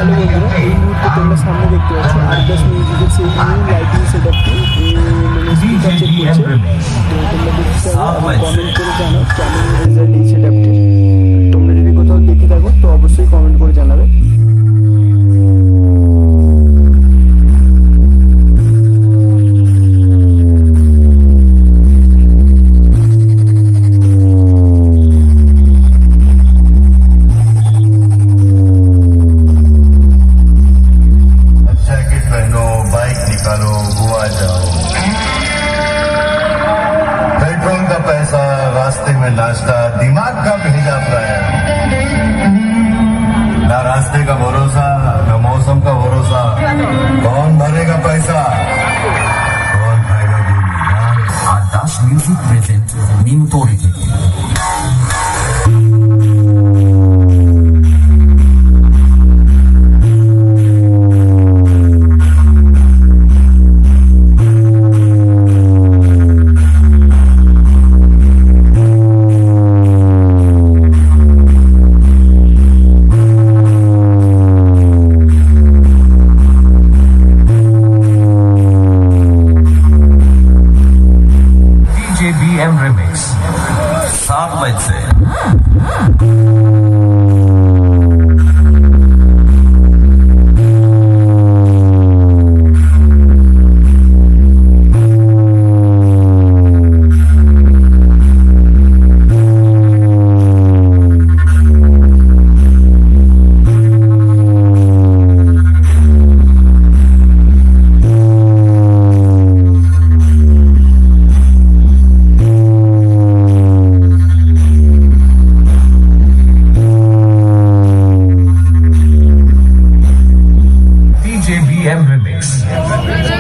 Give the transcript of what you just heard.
Hello বন্ধুরা, এই মুহূর্তে তোমরা সামনে দেখতে পাচ্ছ আরবাস মিউজিকের সেই নিউ লাইটিং সেটআপটি মানে স্পিকার চেক করছে। তো তোমরা দেখতে পারো এবং কমেন্ট করে জানাও কেমন রেজাল্ট এই সেটআপটির। তোমরা যদি কোথাও দেখে থাকো তো অবশ্যই কমেন্ট করে জানাবে। निकालो गोवा जाओ, पेट्रोल का पैसा, रास्ते में नाश्ता, दिमाग का भेजा प्राय, ना रास्ते का भरोसा ना मौसम का भरोसा, कौन भरेगा पैसा, कौन खाएगा दुनिया। आरदास म्यूजिक प्रेजेंट नीम तोड़ी BM Remix 7 बजे से। BM Remix